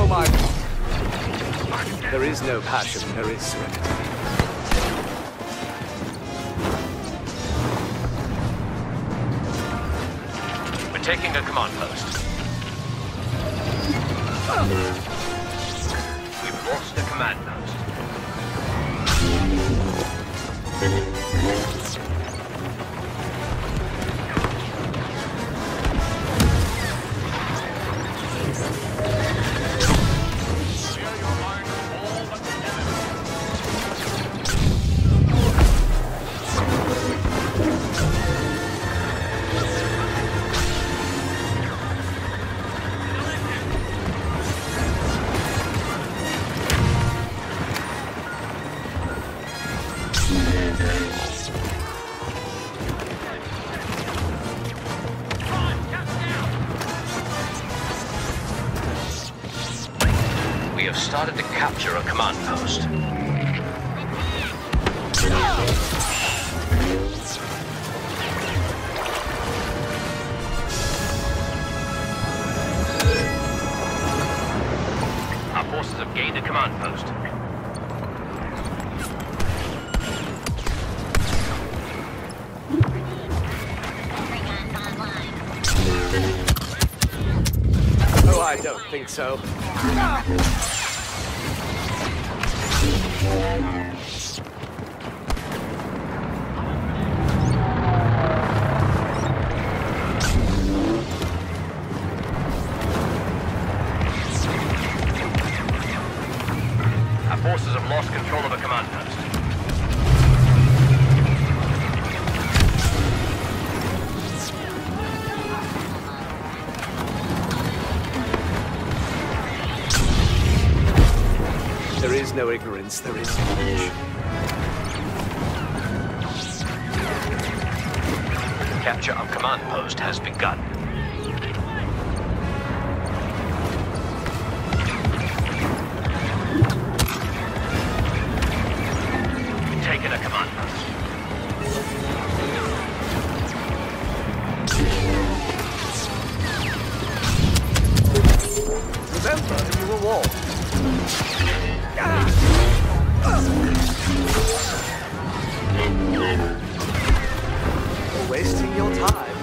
Oh my... There is no passion, there is serenity. We're taking a command post. We've lost a command post. We have started to capture a command post. Our forces have gained a command post. Oh, I don't think so. Our forces have lost control of a command post. There is no ignorance, there is knowledge. Capture of command post has begun. Taken a command post. Remember, you were warned. You're wasting your time.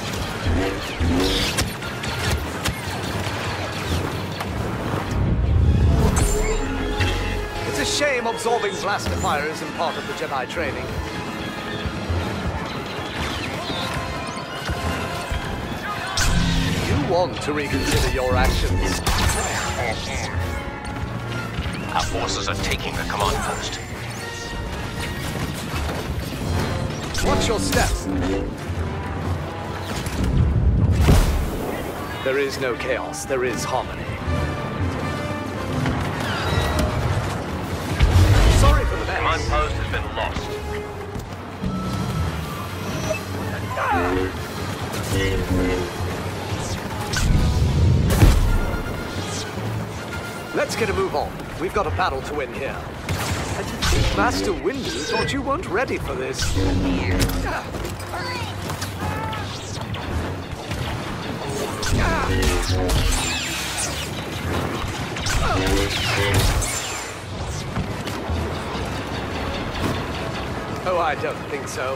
It's a shame absorbing blaster fire isn't part of the Jedi training. You want to reconsider your actions. Our forces are taking the command post. Watch your steps. There is no chaos, there is harmony. Sorry for the mess. Command post has been lost. Let's get a move on. We've got a battle to win here. I didn't think Master Windu thought you weren't ready for this. Oh, I don't think so.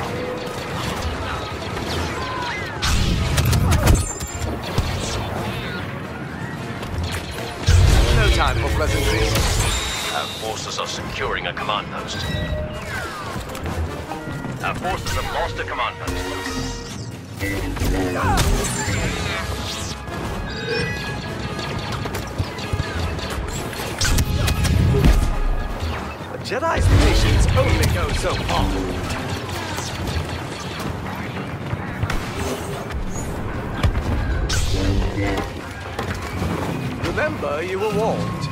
No time for pleasantries. Our forces are securing a command post. Our forces have lost a command post. A Jedi's patience only goes so far. Remember, you were warned.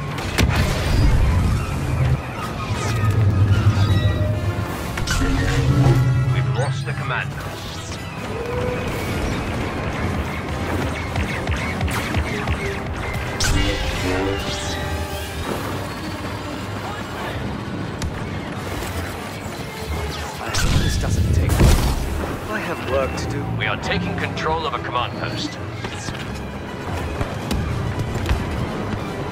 We've lost the command post. This doesn't take long. I have work to do. We are taking control of a command post.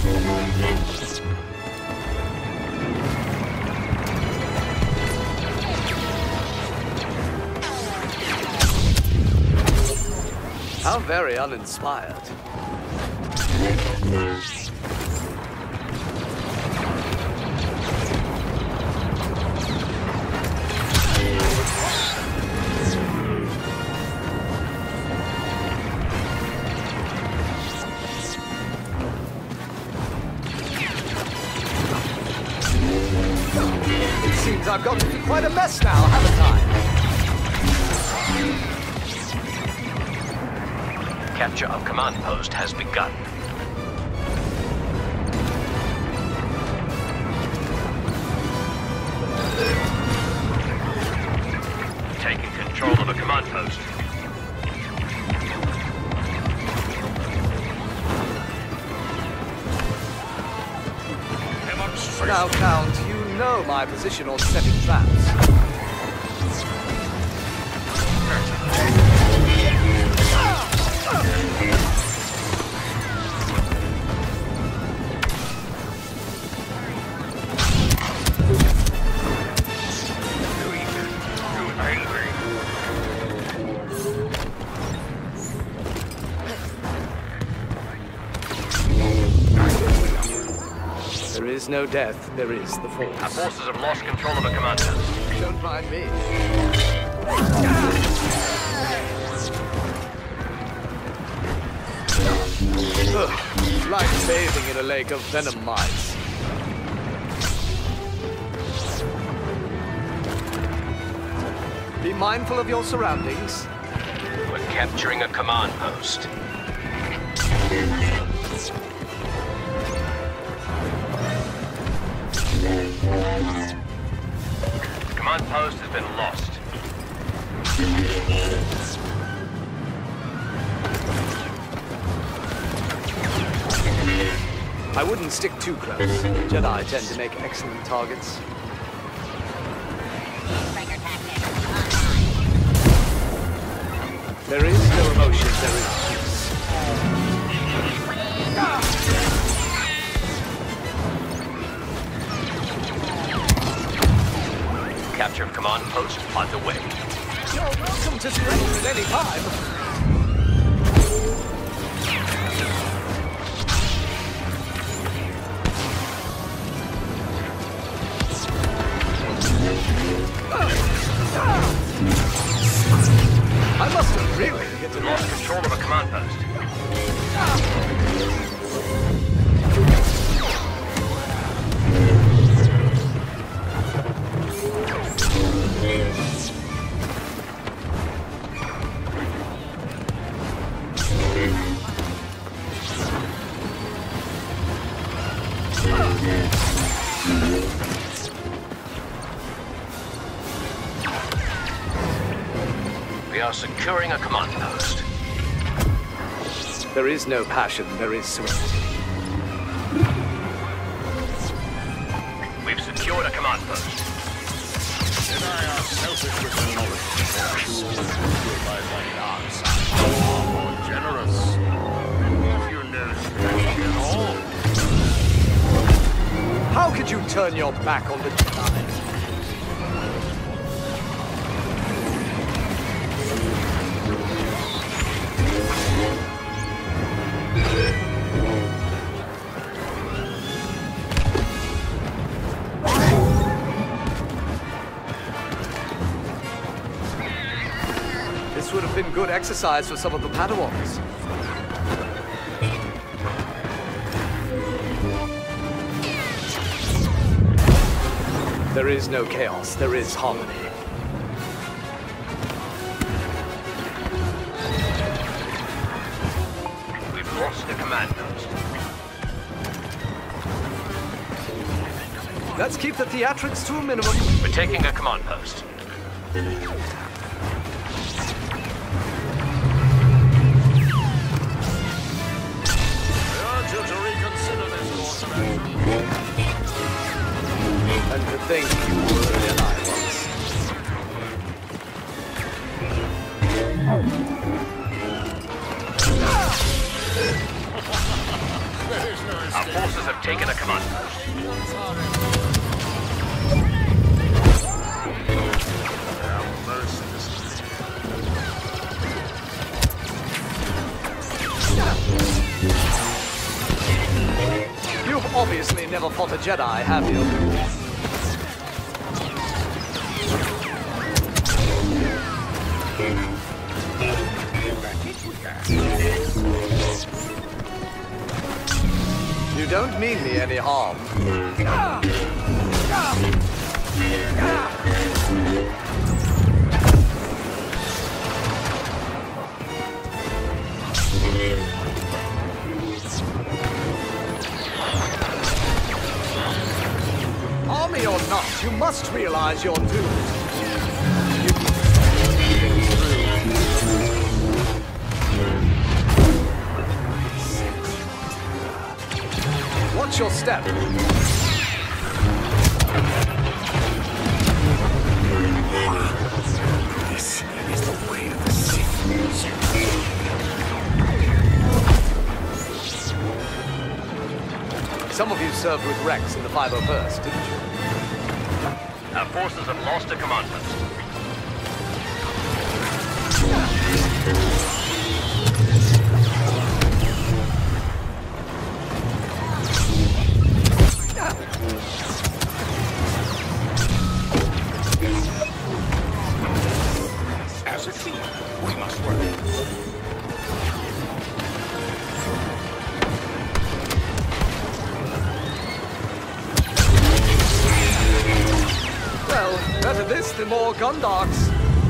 How very uninspired. It seems I've got into quite a mess now, haven't I? Capture of command post has begun. Taking control of a command post. Now, Count, you know my position on setting traps. There is no death, there is the Force. Our forces have lost control of a command post. Don't mind me. Ugh, like bathing in a lake of venom mites. Be mindful of your surroundings. We're capturing a command post. Command post has been lost. I wouldn't stick too close. Jedi tend to make excellent targets. There is no emotion, there is peace. Capture of command post underway. You're welcome to surrender at any time. I must have really hit the Lost control of a command post. We are securing a command post. There is no passion, there is serenity. We've secured a command post. Deny ourselves with the knowledge by the dark side. More generous. If you know at all. How could you turn your back on the Jedi? This would have been good exercise for some of the Padawans. There is no chaos, there is harmony. We've lost the command post. Let's keep the theatrics to a minimum. We're taking a command post. I urge you to reconsider this course of action. And to think you were an ally once. There is no Our escape. forces have taken a command post. They are merciless. You've obviously never fought a Jedi, have you? You don't mean me any harm. Army or not, you must realize you're doomed. Watch your step. This is the way of the Sith. Some of you served with Rex in the 501st, didn't you? Our forces have lost a command post. As a team, we must work. Well, better this than more Gondarks.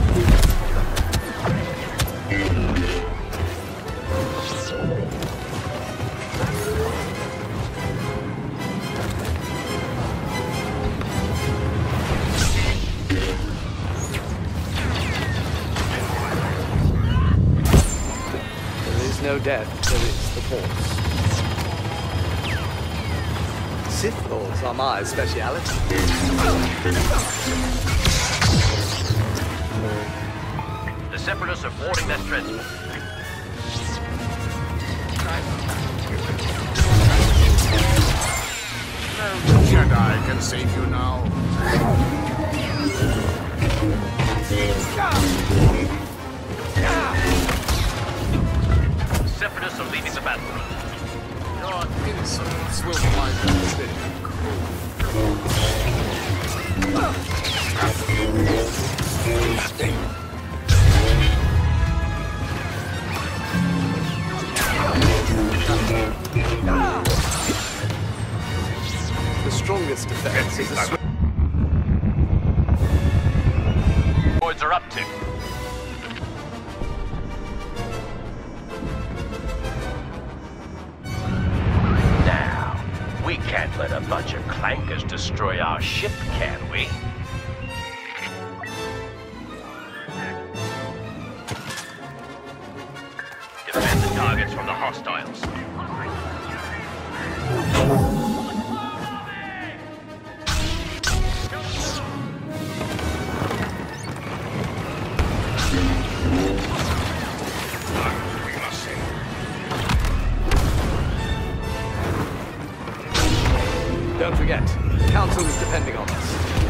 There is no death, there is the Force. Sith Lords are my speciality. The Separatists are boarding that transport. No Jedi can save you now. Separatists are leaving the battlefield. Your insolence will find them bitter The strongest defense is a swift. Droids are up to. Now, we can't let a bunch of clankers destroy our ship, can we? Defend the targets from the hostiles. Don't forget, the Council is depending on us.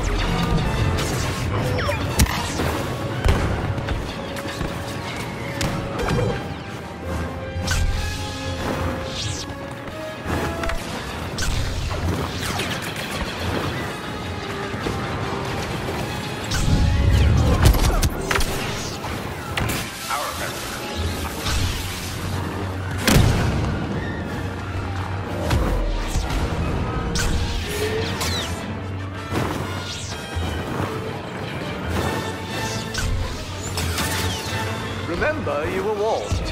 Remember, you were warned.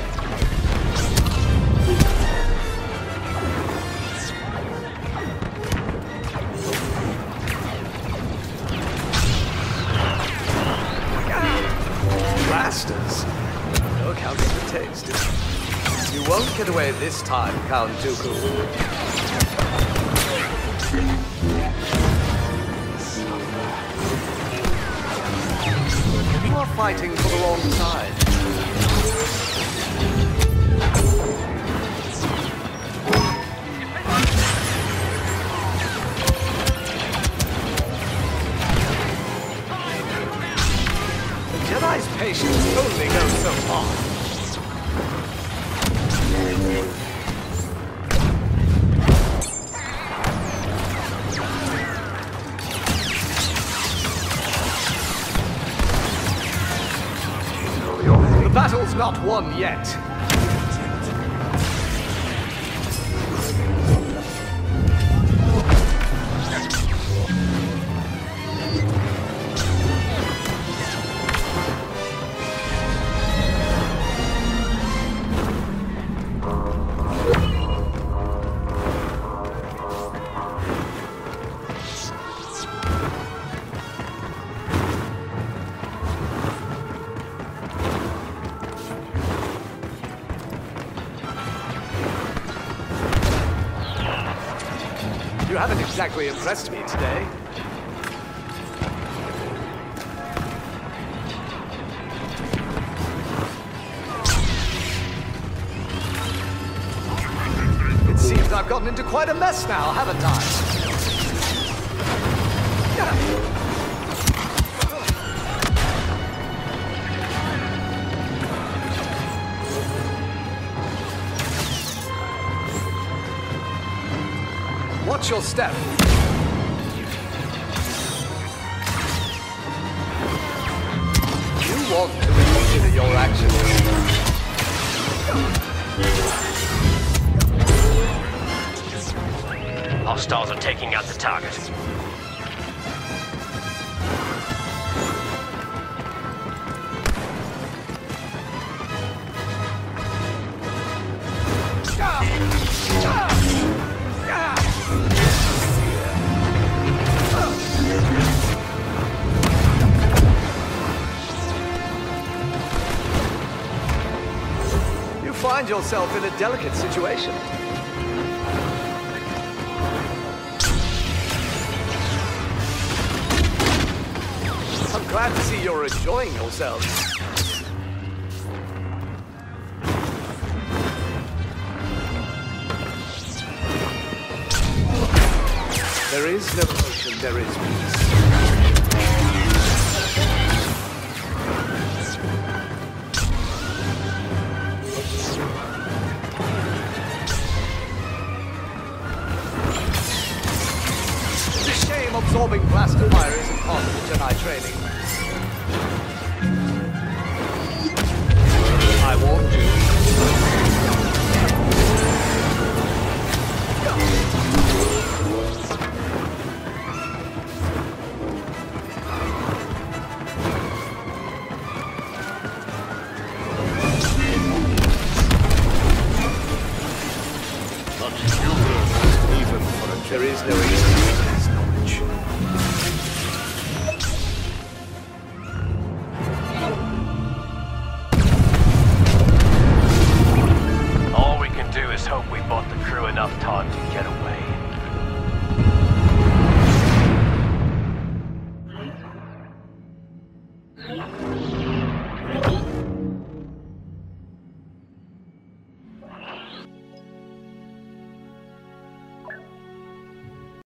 Blasters. No counting the taste. You won't get away this time, Count Dooku. You are fighting for the wrong side. not won yet. You haven't exactly impressed me today. It seems I've gotten into quite a mess now, haven't I? Watch your step. You want to reconsider your actions. Hostiles are taking out the target. You find yourself in a delicate situation. I'm glad to see you're enjoying yourselves. There is no potion, there is peace. It's a shame absorbing blaster fire isn't part of the Jedi training. I warned you. There is no excuse for this knowledge. All we can do is hope we bought the crew enough time to get away.